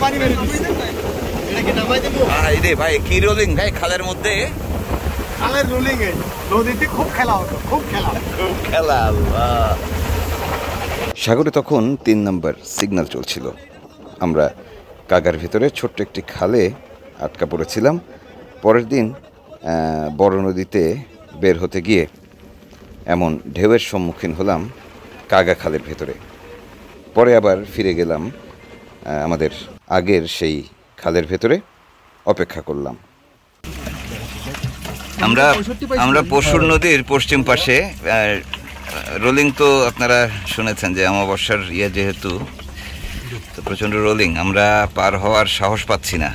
রে ভাই কি রোলিং ভাই খালের মধ্যে, খালের রোলিং এ নদীতে খুব খেলা হতো, খুব খেলা। সাগরে তখন 3 নম্বর সিগন্যাল চলছিল। আমরা কাগার ভিতরে ছোট্ট একটি খালে আটকা পড়েছিলাম। পরের দিন বড় নদীতে বের হতে গিয়ে এমন ঢেউয়ের সম্মুখীন হলাম কাগা খালের ভেতরে। পরে আবার ফিরে গেলাম আমাদের আগের সেই খালের ভেতরে, অপেক্ষা করলাম। আমরা পশুর নদীর পশ্চিম পাশে। রোলিং তো আপনারা শুনেছেন যে অমাবস্যার যেহেতু তো প্রচণ্ড রোলিং, আমরা পার হওয়ার সাহস পাচ্ছি না।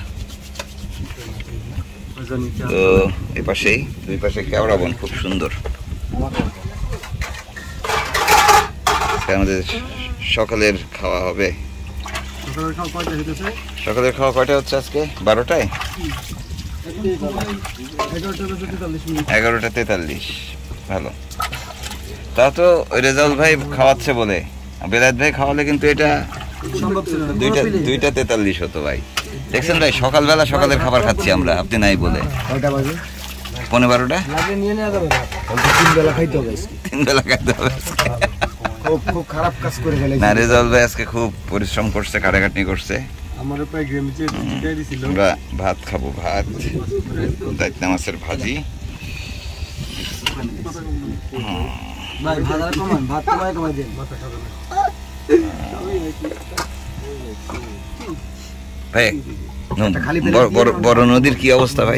তো এ পাশেই দুই পাশে কেওড়া বন, খুব সুন্দর। আমাদের সকালের খাওয়া হবে। সকালের খাওয়া কয়টা হচ্ছে আজকে? 12টায়, 11:43। ভালো। তা তো রেজাউল ভাই খাওয়াচ্ছে বলে, বেলায়েত ভাই খাওয়ালে কিন্তু এটা 2:43 হতো ভাই। দেখছেন ভাই, সকালবেলা সকালের খাবার খাচ্ছি আমরা, আপনি নাই বলে। 12:15 তিন বেলা খাইতে হবে। খুব খারাপ কাজ করে ফেলেছে না, রেজাউল ভাই আজকে খুব পরিশ্রম করছে, কাটাকাটি করছে। আমরা ভাত খাবো, ভাত, দাইতনা মাছের ভাজি। ভাই বড় নদীর কি অবস্থা ভাই?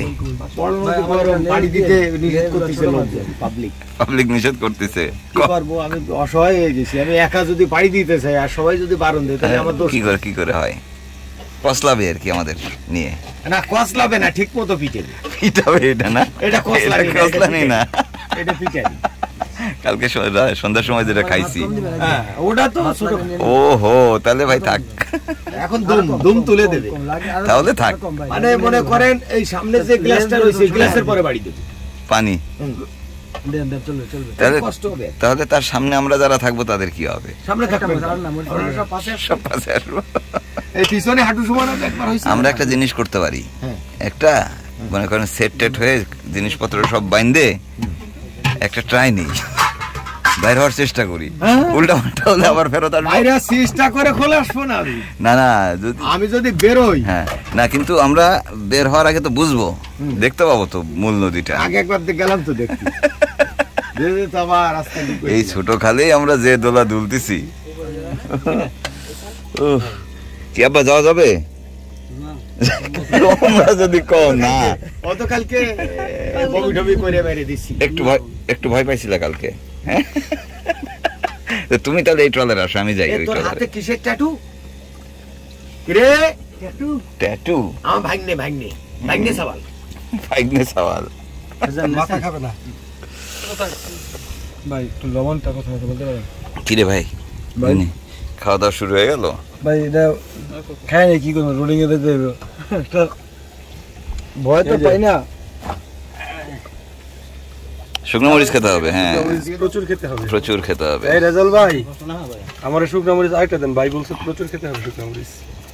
পাবলিক নিষেধ করতেছে। আমি অসহায় হয়ে গেছি, আমি একা যদি পাড়ি দিতে চাই আর সবাই যদি বারণ দেয় তাহলে আমার দোষ। কি করে হয়? কসলাবে আর কি আমাদের নিয়ে। না কসলাবে না, ঠিক মতো পিটাবে। এটা না, এটা কসলা নেই না, এটা পিটাই। কালকে সন্ধ্যার সময় যেটা খাইছি ওটা তো। ওহো, তাহলে ভাই থাক, এখন দুম তুলে দেবে, তাহলে থাক। মানে মনে করেন এই সামনে যে গ্লাসটা রয়েছে, গ্লাসের পরে বাড়ি দেবে পানি। তাহলে তার সামনে আমরা যারা থাকবো তাদের কি হবে? আমরা একটা জিনিস করতে পারি, একটা মনে করেন সেট টেট হয়ে জিনিসপত্র সব বাইন্ধে একটা ট্রাই নেই, বাইরে হওয়ার চেষ্টা করি। উল্টা পাল্টা হলে আবার ফেরত আসবো। চেষ্টা করে খোলে আসবো না না, আমি যদি বেরোই। হ্যাঁ না, কিন্তু আমরা বের হওয়ার আগে তো বুঝবো, দেখতে পাবো তো মূল নদীটা। আগে একবার গেলাম তো দেখতে। এই ছোট খালেই আমরা যে দোলা দুলতেছি। কি আব্বা যাওয়া যাবে? যদি কম না, গতকালকে একটু ভয় পাইছিল কালকে। তুমি তাহলে এই ট্রলারে আসো, আমি যাই। কিসের ট্যাটু রে? ট্যাটু আমার ভাগ্নে সওয়াল। মাথা খাবে না ভাই, একটু লবণটা কথা বলতে পারেন? কি রে ভাই, খাওয়া দাওয়া শুরু হয়ে গেল ভাই? এটা খাই না, কি করবো, রোলিং এ ভয় তো পাই না। শুকনো মরিচ খেতে হবে। হ্যাঁ, প্রচুর খেতে হবে। এই রেজাল ভাই, আমার শুকনো মরিচ আরেকটা দেন ভাই, বলছে প্রচুর খেতে হবে শুকনো মরিচ।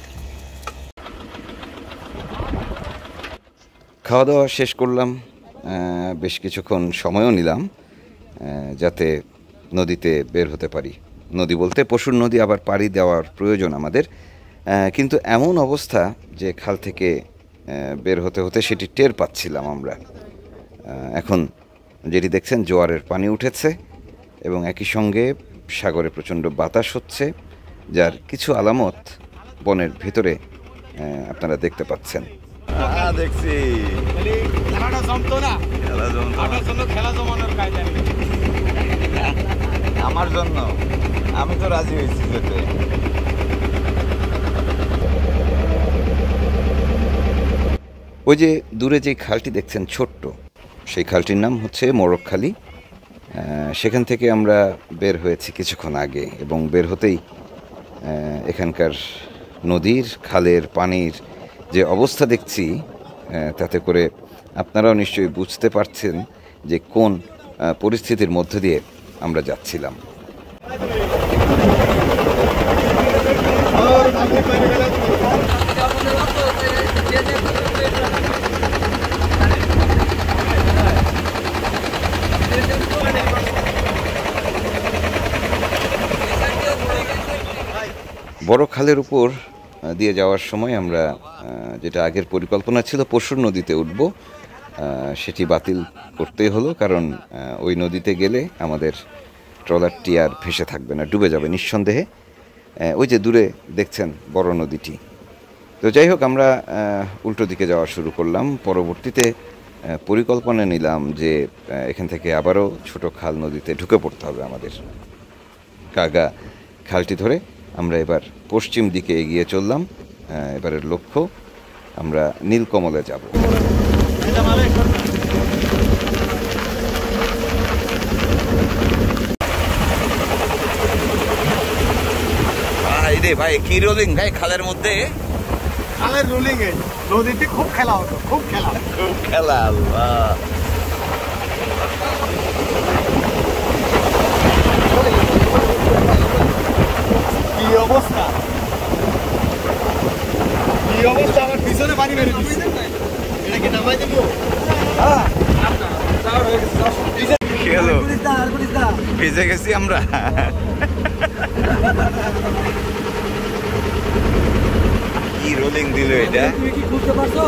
খাওয়া দাওয়া শেষ করলাম, বেশ কিছুক্ষণ সময়ও নিলাম যাতে নদীতে বের হতে পারি। নদী বলতে পশুর নদী, আবার পাড়ি দেওয়ার প্রয়োজন আমাদের। কিন্তু এমন অবস্থা যে খাল থেকে বের হতে হতে সেটি টের পাচ্ছিলাম আমরা। এখন যেটি দেখছেন, জোয়ারের পানি উঠেছে এবং একই সঙ্গে সাগরে প্রচণ্ড বাতাস হচ্ছে, যার কিছু আলামত বনের ভিতরে আপনারা দেখতে পাচ্ছেন। দেখছি আমার জন্য, আমি তো রাজি হয়েছি যেতে। ওই যে দূরে যে খালটি দেখছেন ছোট্ট, সেই খালটির নাম হচ্ছে মোরগখালি। সেখান থেকে আমরা বের হয়েছি কিছুক্ষণ আগে, এবং বের হতেই এখানকার নদীর খালের পানির যে অবস্থা দেখছি, তাতে করে আপনারাও নিশ্চয়ই বুঝতে পারছেন যে কোন পরিস্থিতির মধ্য দিয়ে আমরা যাচ্ছিলাম। বড় খালের উপর দিয়ে যাওয়ার সময় আমরা যেটা আগের পরিকল্পনা ছিল পশুর নদীতে উঠব, সেটি বাতিল করতেই হলো, কারণ ওই নদীতে গেলে আমাদের ট্রলারটি আর ভেসে থাকবে না, ডুবে যাবে নিঃসন্দেহে। ওই যে দূরে দেখছেন বড় নদীটি। তো যাই হোক, আমরা উল্টো দিকে যাওয়া শুরু করলাম। পরবর্তীতে পরিকল্পনা নিলাম যে এখান থেকে আবারও ছোট খাল নদীতে ঢুকে পড়তে হবে আমাদের। কাগা খালটি ধরে আমরা এবার পশ্চিম দিকে এগিয়ে চললাম। এবারের লক্ষ্য আমরা নীলকমলে যাব। ভাই কি রোলিং ভাই খালের মধ্যে? খালের রোলিং এ নদীতে খুব খেলা হতো, খুব খেলা। আল্লাহ, কি অবস্থা, কি অবস্থা! আমার পিছনে পানি বেরিয়ে দিচ্ছে। এটা কি নামাই দেবো? হ্যাঁ, কি হলো? ভিজে গেছি আমরা। কি রোলিং দিল এটা! তুমি কি বুঝতে পারছো?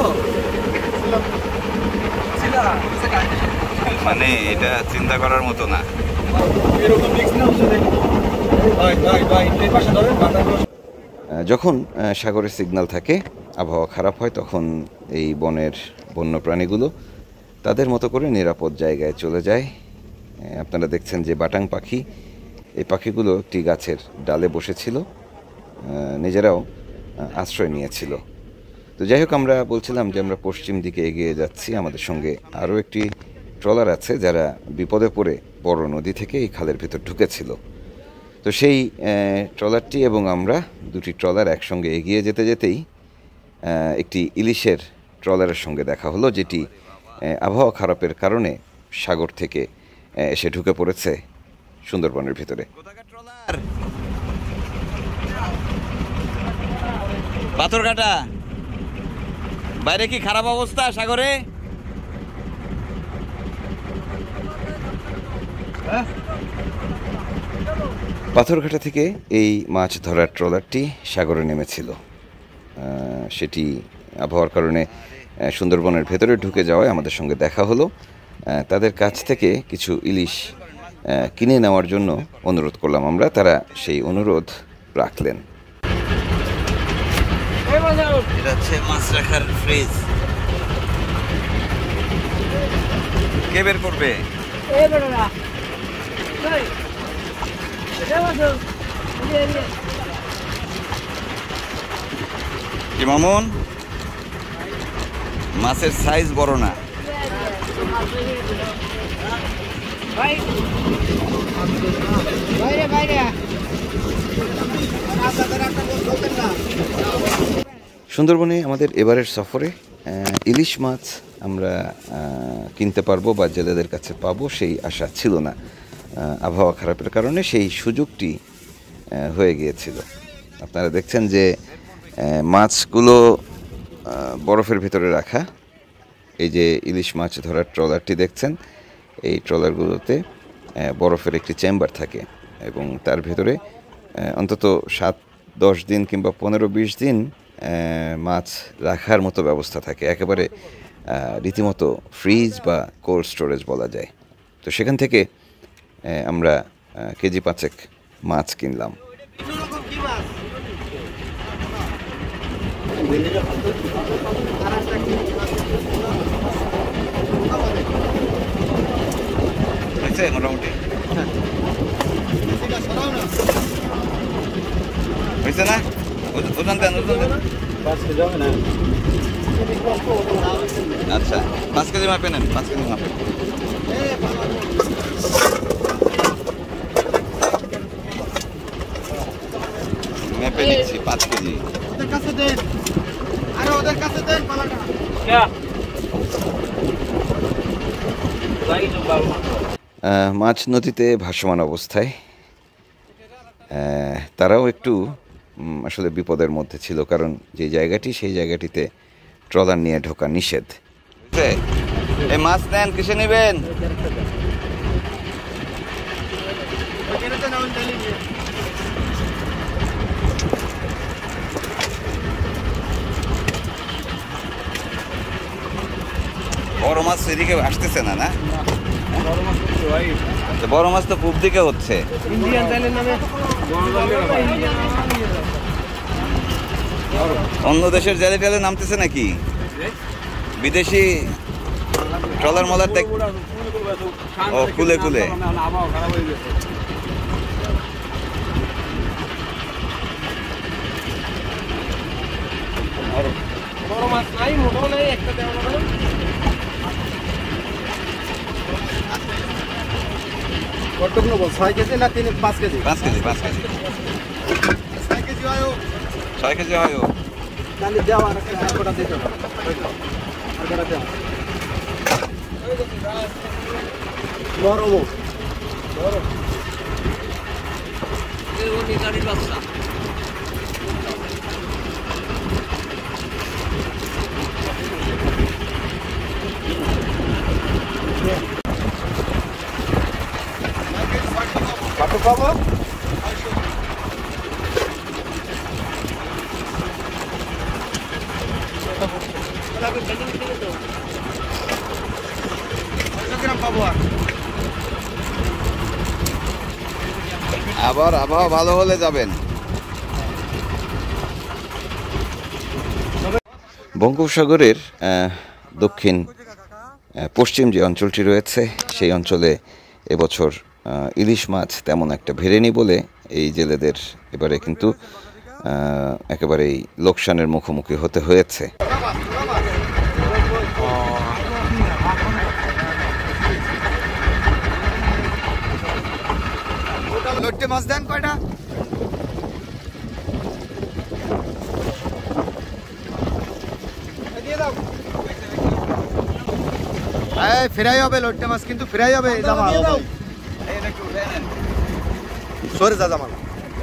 মানে এটা চিন্তা করার মতো না। এরকম রিস্ক না হচ্ছে দেখো। এই পাশে ধরেন বাতাস। যখন সাগরের সিগন্যাল থাকে, আবহাওয়া খারাপ হয়, তখন এই বনের বন্য প্রাণীগুলো তাদের মতো করে নিরাপদ জায়গায় চলে যায়। আপনারা দেখছেন যে বাটাং পাখি, এই পাখিগুলো একটি গাছের ডালে বসেছিল, নিজেরাও আশ্রয় নিয়েছিল। তো যাই হোক, আমরা বলছিলাম যে আমরা পশ্চিম দিকে এগিয়ে যাচ্ছি। আমাদের সঙ্গে আরও একটি ট্রলার আছে যারা বিপদে পড়ে বড় নদী থেকে এই খালের ভিতর ঢুকেছিল। তো সেই ট্রলারটি এবং আমরা দুটি ট্রলার একসঙ্গে এগিয়ে যেতে যেতেই একটি ইলিশের ট্রলারের সঙ্গে দেখা হলো, যেটি আবহাওয়া খারাপের কারণে সাগর থেকে এসে ঢুকে পড়েছে সুন্দরবনের ভিতরে। পাথরঘাটা বাইরে কি খারাপ অবস্থা সাগরে? পাথরঘাটা থেকে এই মাছ ধরার ট্রলারটি সাগরে নেমেছিল। সেটি আবহাওয়ার কারণে সুন্দরবনের ভেতরে ঢুকে যাওয়ায় আমাদের সঙ্গে দেখা হলো। তাদের কাছ থেকে কিছু ইলিশ কিনে নেওয়ার জন্য অনুরোধ করলাম আমরা, তারা সেই অনুরোধ রাখলেন। এটা হচ্ছে মাছ রাখার ফ্রিজ। কে বের করবে? কি মামুন, মাছের সাইজ বড় না। সুন্দরবনে আমাদের এবারের সফরে ইলিশ মাছ আমরা কিনতে পারবো বা জেলেদের কাছে পাবো সেই আশা ছিল না। আবহাওয়া খারাপের কারণে সেই সুযোগটি হয়ে গিয়েছিল। আপনারা দেখছেন যে মাছগুলো বরফের ভিতরে রাখা। এই যে ইলিশ মাছ ধরার ট্রলারটি দেখছেন, এই ট্রলারগুলোতে বরফের একটি চেম্বার থাকে এবং তার ভেতরে অন্তত 7-10 দিন কিংবা 15-20 দিন মাছ রাখার মতো ব্যবস্থা থাকে। একেবারে রীতিমতো ফ্রিজ বা কোল্ড স্টোরেজ বলা যায়। তো সেখান থেকে আমরা কেজি 5 মাছ কিনলাম। মোটামুটি হয়েছে না? ওজন দেন, ওজন দেন। 5 কেজি হবে না? আচ্ছা, 5 কেজি মাপে নেন, 5 কেজি মাপে। মেপে নিচ্ছি 5 কেজি। ওদের কাছে দেন, আরে ওদের কাছে দেন পালাটা। মাছ নদীতে ভাসমান অবস্থায় তারাও একটু আসলে বিপদের মধ্যে ছিল, কারণ যে জায়গাটি সেই জায়গাটিতে ট্রলার নিয়ে ঢোকা নিষেধ। এই মাছ নেন, কিসে নেবেন? এদিকে আসতেছে না, না? বড় মাছ তো পূব দিকে হচ্ছে। অন্য দেশের জেলে টেলে নামতেছে নাকি? বিদেশি ট্রলার মলার ও কুলে কুলে। কতগুলো বল 6 কেজি না 5 কেজি? 5 কেজি 5 কেজি 6 কেজি হয় 6 কেজি হয়। তাহলে দাও আর একটা কোটা দিতে হবে আর কোটা দাও বড় বড় এই ওনি গাড়ির বাচ্চা কত পাবো? আবার আবহাওয়া ভালো হলে যাবেন। বঙ্গোপসাগরের দক্ষিণ পশ্চিম যে অঞ্চলটি রয়েছে সেই অঞ্চলে এবছর ইলিশ মাছ তেমন একটা ভেড়েনি বলে এই জেলেদের এবারে কিন্তু একেবারেই লোকসানের মুখোমুখি হতে হয়েছে। লট্টে মাছ দেন কয়টা? দিয়ে দাও। এই ফ্রাই হবে লট্টে মাছ, কিন্তু ফ্রাই হবে জামাল। সরে যা জামাল।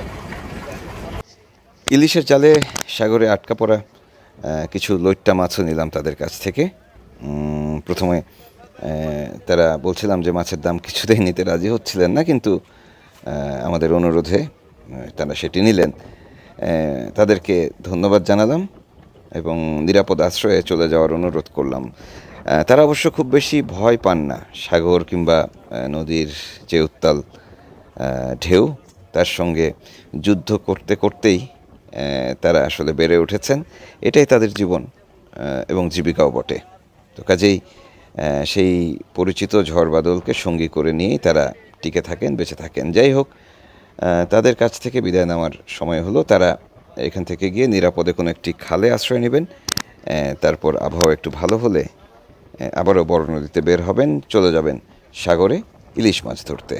ইলিশের জালে সাগরে আটকা পড়া কিছু লইট্টা মাছও নিলাম তাদের কাছ থেকে। প্রথমে তারা বলছিলাম যে মাছের দাম কিছুতেই নিতে রাজি হচ্ছিলেন না, কিন্তু আমাদের অনুরোধে তারা সেটি নিলেন। তাদেরকে ধন্যবাদ জানালাম এবং নিরাপদ আশ্রয়ে চলে যাওয়ার অনুরোধ করলাম। তারা অবশ্য খুব বেশি ভয় পান না সাগর কিংবা নদীর যে উত্তাল ঢেউ, তার সঙ্গে যুদ্ধ করতে করতেই তারা আসলে বেড়ে উঠেছেন। এটাই তাদের জীবন এবং জীবিকাও বটে। তো কাজেই সেই পরিচিত ঝড় বাদলকে সঙ্গী করে নিয়েই তারা টিকে থাকেন, বেঁচে থাকেন। যাই হোক, তাদের কাছ থেকে বিদায় নেওয়ার সময় হলো। তারা এখান থেকে গিয়ে নিরাপদে কোনো একটি খালে আশ্রয় নেবেন, তারপর আবহাওয়া একটু ভালো হলে আবারও বড় নদীতে বের হবেন, চলে যাবেন সাগরে ইলিশ মাছ ধরতে।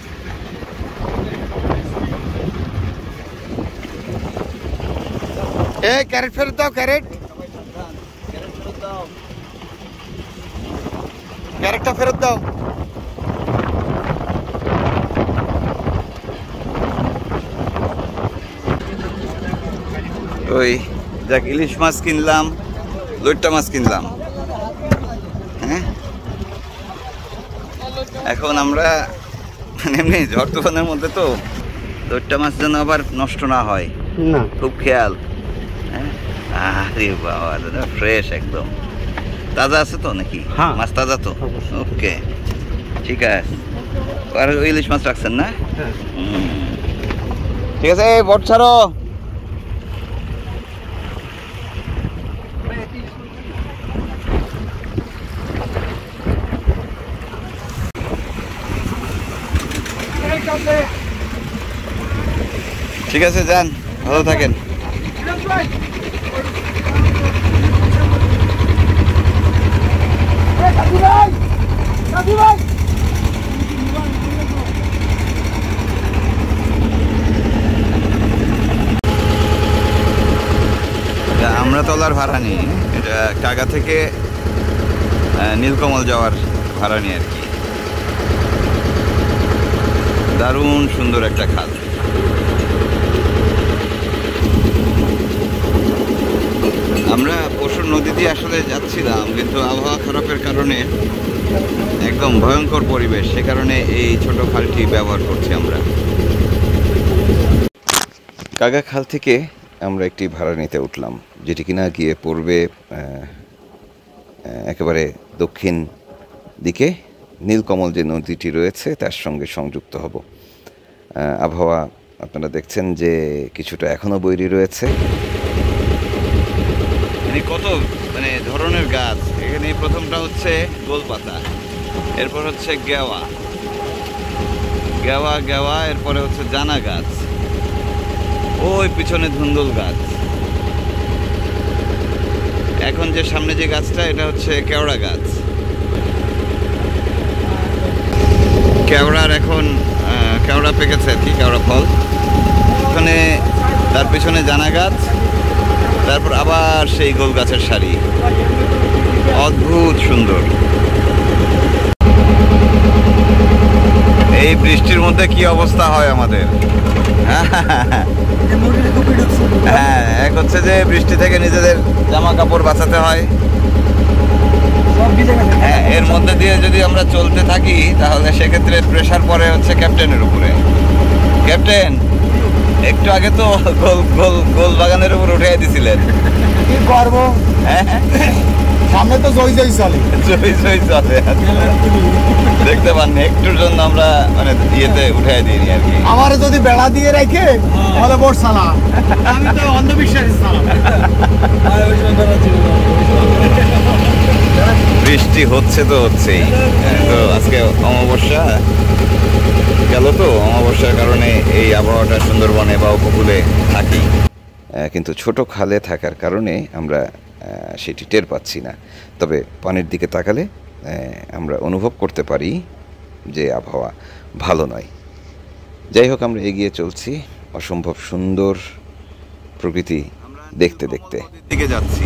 এই ক্যারেট ফেরত দাও, ক্যারেট ক্যারেটটা ফেরত দাও। ওই যাক, ইলিশ মাছ কিনলাম, লইট্টা মাছ কিনলাম। হ্যাঁ, এখন আমরা এমনি ঝড় তুফানের মধ্যে তো লইট্টা মাছ যেন আবার নষ্ট না হয়, না খুব খেয়াল। হ্যাঁ, আরে বাবা দাদা, ফ্রেশ একদম তাজা আছে তো নাকি? হ্যাঁ, মাছ তাজা তো? ওকে, ঠিক আছে। আর ওই ইলিশ মাছ রাখছেন না? ঠিক আছে, এই বট ছাড়ো। ঠিক আছে, যান, ভালো থাকেন। আমরা তলার ভাড়া নিই, এটা কাগা থেকে নীলকমল যাওয়ার ভাড়া নিই আর কি। দারুণ সুন্দর একটা খাল। আমরা পশুর নদী দিয়ে আসলে যাচ্ছিলাম, কিন্তু আবহাওয়া খারাপের কারণে একদম ভয়ঙ্কর পরিবেশ, সে কারণে এই ছোট খালটি ব্যবহার করছি আমরা। কাগা খাল থেকে আমরা একটি ভাড়া নিতে উঠলাম, যেটি কিনা গিয়ে পড়বে একেবারে দক্ষিণ দিকে নীলকমল যে নদীটি রয়েছে তার সঙ্গে সংযুক্ত হব। আবহাওয়া আপনারা দেখছেন যে কিছুটা এখনও বৈরী রয়েছে। কত ধরনের গাছ এখানে। প্রথমটা হচ্ছে গোলপাতা, এরপর হচ্ছে গেওয়া গেওয়া গেওয়া, এরপরে হচ্ছে জানা গাছ, ওই পিছনে ধুন্দুল গাছ। এখন যে সামনে যে গাছটা এটা হচ্ছে কেওড়া গাছ। কেওড়ার এখন কেওড়া পেকেছে আর কি, কেওড়া ফল। ওখানে তার পিছনে জানা গাছ, তারপর আবার সেই গোল গাছের সারি, অদ্ভুত সুন্দর। এই বৃষ্টির মধ্যে কি অবস্থা হয় আমাদের। হ্যাঁ, এক হচ্ছে যে বৃষ্টি থেকে নিজেদের জামা কাপড় বাঁচাতে হয়, হ্যাঁ, এর মধ্যে দিয়ে যদি আমরা চলতে থাকি তাহলে সেক্ষেত্রে প্রেশার পড়ে হচ্ছে ক্যাপ্টেনের উপরে। ক্যাপ্টেন, একটু আগে তো গোল বাগানের উপর উঠে দিছিলেন, কি করবো? সামনে তো জয় জয় চলে, জয় জয় চলে। দেখতে পাননি, একটুর জন্য আমরা ইয়েতে উঠে দিইনি আর কি। আমার যদি বেড়া দিয়ে রাখে তাহলে বড় সালাম, আমি তো অন্ধবিশ্বাসী সালাম। বৃষ্টি হচ্ছে তো হচ্ছেই। তো আজকে অমাবস্যা গেল, তো অমাবস্যার কারণে এই আবহাওয়াটা সুন্দরবনে বা উপকূলে থাকি, কিন্তু ছোট খালে থাকার কারণে আমরা সেটি টের পাচ্ছি না। তবে পানির দিকে তাকালে আমরা অনুভব করতে পারি যে আবহাওয়া ভালো নয়। যাই হোক, আমরা এগিয়ে চলছি অসম্ভব সুন্দর প্রকৃতি দেখতে দেখতে। দিকে যাচ্ছি,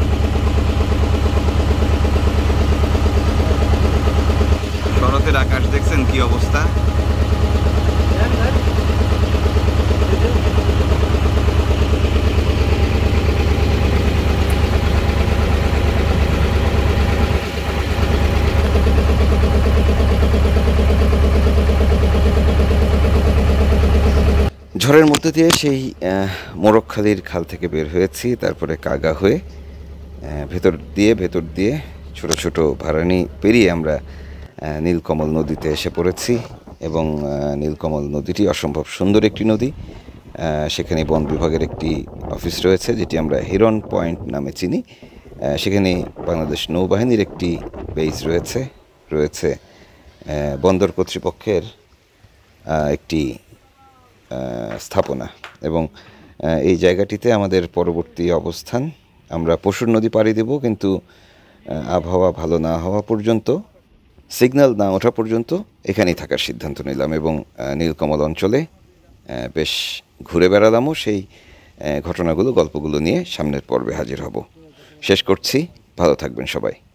শরতের আকাশ দেখছেন কি অবস্থা। ঝড়ের মধ্যে দিয়ে সেই মোরগখালির খাল থেকে বের হয়েছি, তারপরে কাগা হয়ে ভেতর দিয়ে ছোট ছোট ভাড়ানি পেরিয়ে আমরা নীলকমল নদীতে এসে পড়েছি। এবং নীলকমল নদীটি অসম্ভব সুন্দর একটি নদী। সেখানে বন বিভাগের একটি অফিস রয়েছে, যেটি আমরা হিরন পয়েন্ট নামে চিনি। সেখানে বাংলাদেশ নৌবাহিনীর একটি বেস রয়েছে বন্দর কর্তৃপক্ষের একটি স্থাপনা। এবং এই জায়গাটিতে আমাদের পরবর্তী অবস্থান। আমরা পশুর নদী পাড়ি দেব, কিন্তু আবহাওয়া ভালো না হওয়া পর্যন্ত, সিগন্যাল না ওঠা পর্যন্ত এখানেই থাকার সিদ্ধান্ত নিলাম। এবং নীলকমল অঞ্চলে বেশ ঘুরে বেড়ালামও। সেই ঘটনাগুলো, গল্পগুলো নিয়ে সামনের পর্বে হাজির হব। শেষ করছি, ভালো থাকবেন সবাই।